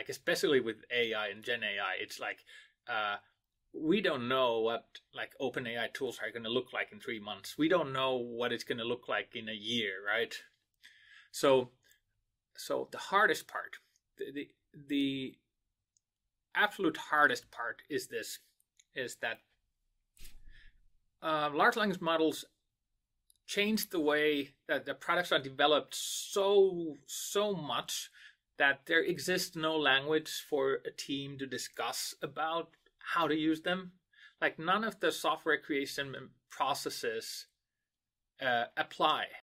like especially with AI and Gen AI, it's like we don't know what like OpenAI tools are going to look like in 3 months. We don't know what it's going to look like in a year, right? So the hardest part, the absolute hardest part is this, is that large language models change the way that the products are developed so much that there exists no language for a team to discuss about how to use them. Like none of the software creation processes apply